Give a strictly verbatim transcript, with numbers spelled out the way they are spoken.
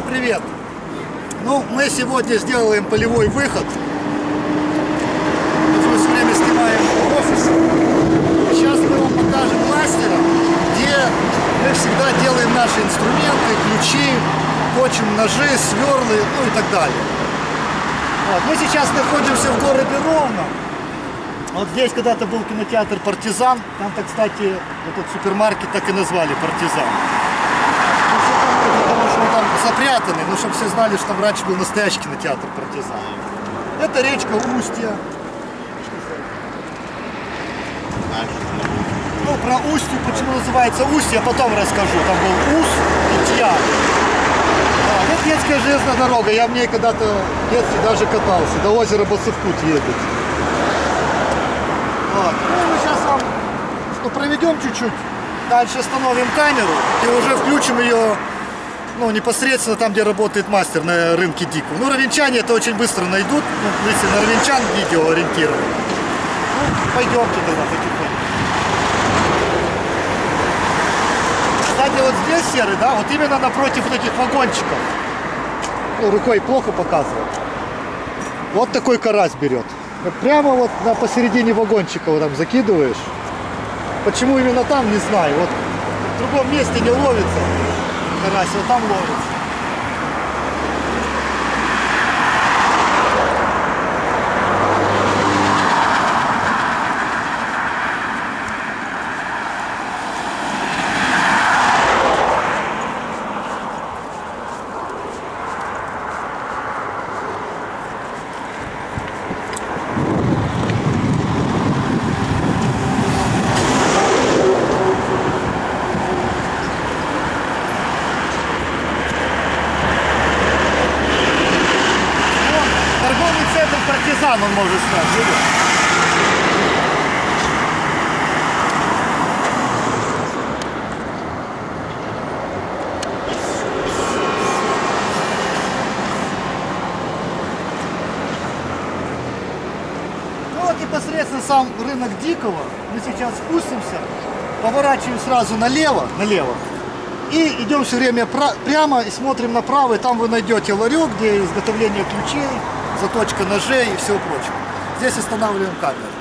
привет! Ну, мы сегодня сделаем полевой выход. Мы все время снимаем в офисе. Сейчас мы вам покажем мастера, где мы всегда делаем наши инструменты, ключи, точим ножи, сверлы, ну и так далее. Вот. Мы сейчас находимся в городе Ровно. Вот здесь когда-то был кинотеатр «Партизан». Там-то, кстати, этот супермаркет так и назвали «Партизан». Потому что он там запрятанный, но чтобы все знали, что там раньше был настоящий кинотеатр «Партизан». Это речка Устья. Ну, про Устью, почему называется Устье, я потом расскажу. Там был Ус и Тья. А, вот детская железная дорога. Я в ней когда-то в детстве даже катался. До озера Басовкут едет. Вот. Ну, мы сейчас вам ну, проведем чуть-чуть. Дальше остановим камеру и уже включим ее ну, непосредственно там, где работает мастер на рынке Дикого. Ну, ровенчане это очень быстро найдут, ну, если на ровенчан видео ориентировать. Ну, пойдемте тогда потихоньку. Кстати, вот здесь серый, да, вот именно напротив вот этих вагончиков. Ну, рукой плохо показывает. Вот такой карась берет. Прямо вот на посередине вагончика вот там закидываешь. Почему именно там, не знаю. Вот в другом месте не ловится карась, вот там ловится. Партизан он может стать, видишь? Ну вот непосредственно сам рынок Дикого. Мы сейчас спустимся, поворачиваем сразу налево, налево. И идем все время прямо и смотрим направо, и там вы найдете ларек, где изготовление ключей, заточка ножей и всего прочего. Здесь останавливаем камеру.